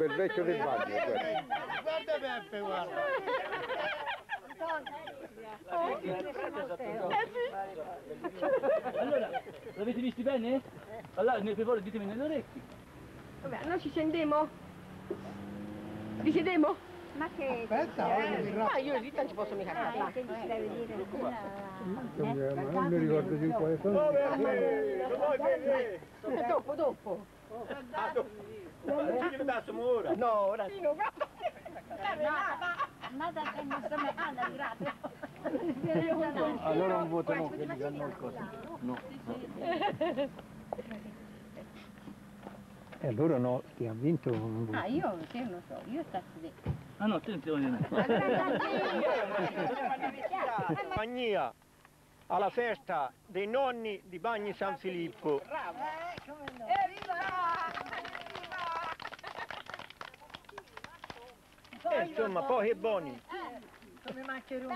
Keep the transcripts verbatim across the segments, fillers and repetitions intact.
quel vecchio del bagno. Guarda, guarda Beppe, guarda. Allora, l'avete visti bene? Allora, per favore, ditemi negli orecchi. Vabbè, noi ci scendiamo? Vi sedemo? Ma che... Aspetta, Eh, ma io lì non ci posso mica parlare. Che ci deve dire? ma non mi ricordo di quale sono. E dopo, dopo. No, ora. Nada che non sta mai di gratis. Allora un voto no, quelli che hanno il coso. No. E allora no, ti ha vinto. Ah, io che non so, io sto dentro. Ah no, attenzione. Compagnia alla festa dei nonni di Bagni San Filippo. Eh, insomma, pochi e buoni. Come maccheroni.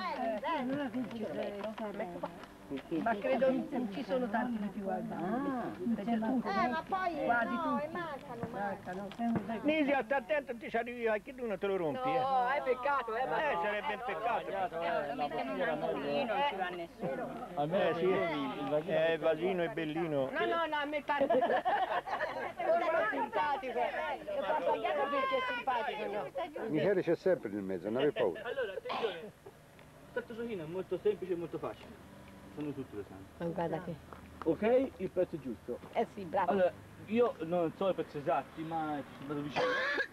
Ma credo non ci sono tanti di più al bar. Eh, ma poi quasi no, tutti. mancano, Nisi, sta attento, ti ci arrivi anche tu, non te lo rompi, eh. No, è peccato, eh, ma... Eh, sarebbe un peccato. lo mettono in un angolino, non ci va nessuno. Eh sì, eh, il vasino è bellino. No, no, no, a me pare... Ora è simpatico. Lo fa sbagliato perché è simpatico, no? Michele c'è sempre nel mezzo, non avevi paura. Allora, attenzione. Questo giochino è molto semplice e molto facile. Sono tutti lo sanno. Ma guarda che... Ok, il prezzo è giusto. Eh sì, bravo. Allora, io non so i prezzi esatti, ma ci sono andato vicino.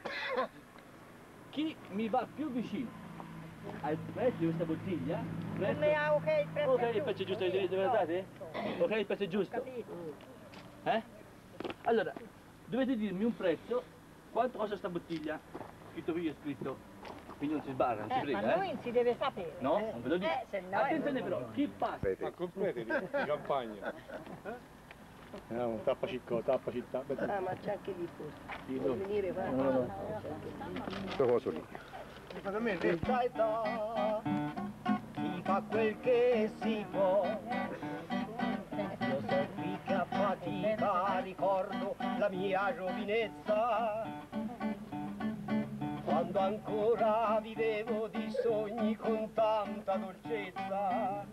Chi mi va più vicino al prezzo di questa bottiglia? Prezzo... Come ha ok il prezzo Ok, è il prezzo è giusto, dove dove andate? Ok, il prezzo è giusto. Eh? Allora, dovete dirmi un prezzo, quanto costa sta bottiglia? Scritto qui è scritto. Quindi non si sbarra, non si Eh, frega, ma eh? noi si deve sapere. No, non ve lo dico. Eh, se no... Attenzione però, chi passa? Ma completi di campagna. No, tappa ciccò, tappa città. Ah, ma c'è anche lì forse. Sì, Può venire, va. no, no. questo coso lì. Secondo me l'età età si fa quel che si può. Io sono qui che a fatica ricordo la mia giovinezza, quando ancora vivevo di sogni con tanta dolcezza.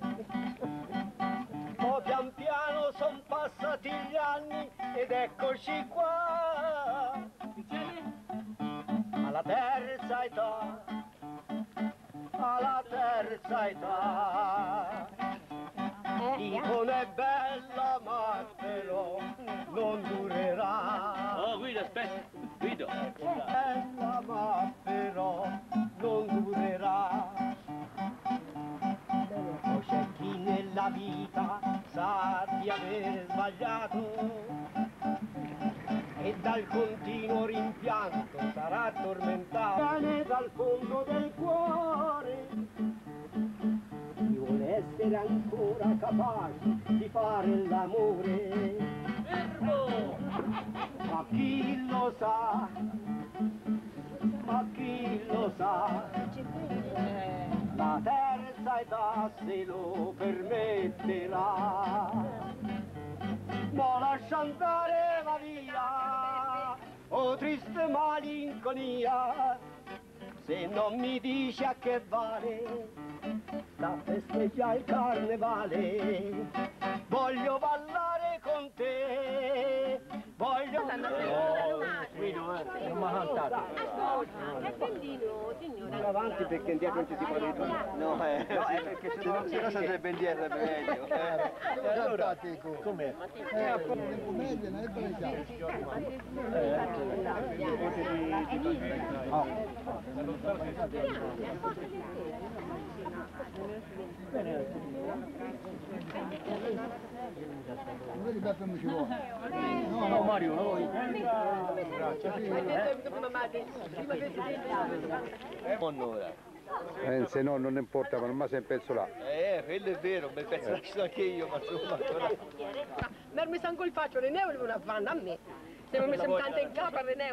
Poi pian piano son passati gli anni ed eccoci qua, alla terza età, alla terza età. Dicono è bella ma però non durerà. Oh, Guido, aspetta, Guido. Bella ma però non durerà. Poi c'è chi nella vita sa di aver sbagliato e dal continuo rimpianto sarà tormentato. Bene dal fondo del cuore chi vuole essere ancora capace di fare l'amore. Fermo! Ma chi lo sa, ma chi lo sa, la terza età se lo permetterà. Ma lascia andare va via, oh triste malinconia, se non mi dici a che vale, sta festeggia il carnevale. Voglio ballare con te, voglio... No, Guido, eh, non mi ha cantato. Ascolta, che bellino, signora. Vai avanti perché indietro non ci si può ritornare. No, eh, no, è perché se no, se no sarebbe indietro meglio. Eh. Allora, com'è? Eh, appunto. Commedia, non è bella. Vedi Beppe non ci vuole. No, no, Mario, noi. Eh, se no non importa, ma non mi sempre penso là. Eh, quello è vero, un bel pezzo la so anche io, ma insomma ancora... Ma mi sangue il faccio, Reneo voleva una fanna a me. Se non mi sembra tanta in capo a Reneo.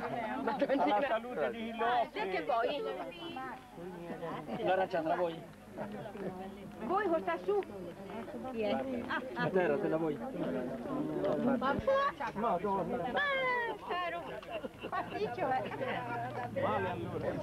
Alla salute di chi lo offre. Perché poi? L'arancia tra voi? Voi con sta su? Chi è? A terra, te la vuoi? Ma no, caro. Pasticcio, eh. Male allora.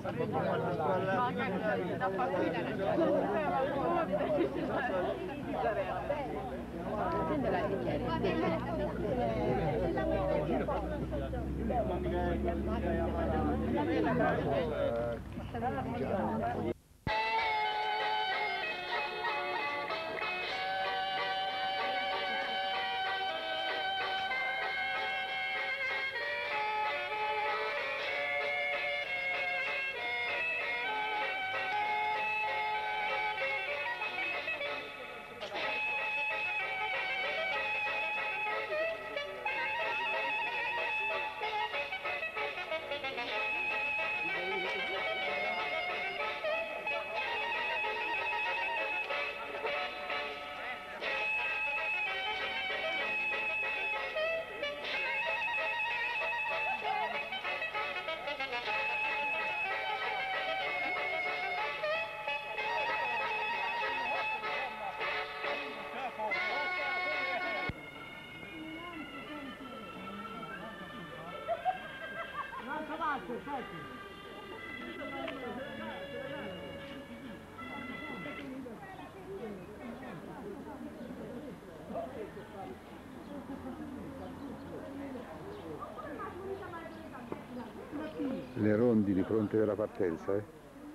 Le rondini pronte per la partenza, eh?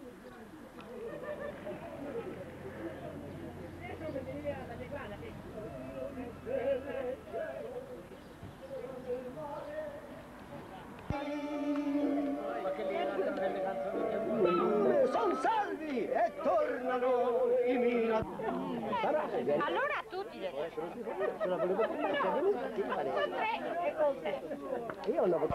Son salvi e tornano i miei. Allora a tutti. Sono tre e con te. Io non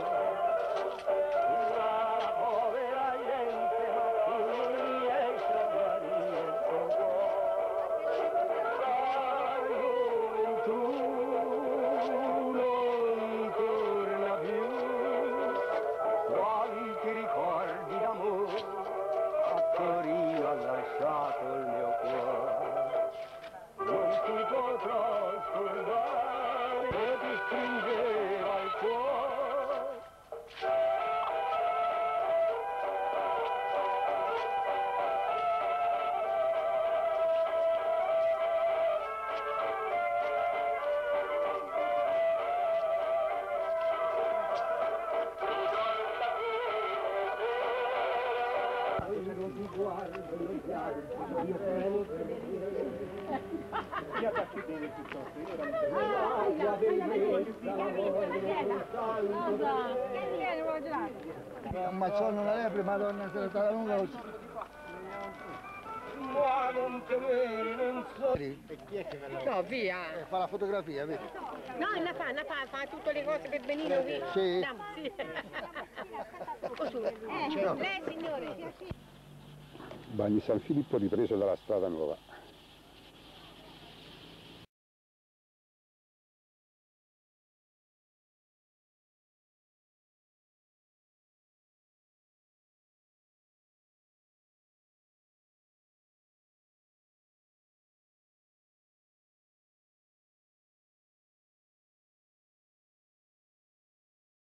povera gente, ma tu non riesci a guarire il suo cuore. La gioventù non torna più. Quanti ricordi d'amore a Torino ha lasciato il mio cuore. Non ti potrò scordare che ti stringeva il cuore. Ammazzano una lepre, madonna, se la stata lunga così. Ma non temere, non so. No, via. Fa la fotografia, vedi? No, la fa, la fa, fa tutte le cose per benino qui. Sì. Andiamo, sì. Così. Eh, lei signore. Bagni San Filippo ripreso dalla strada nuova.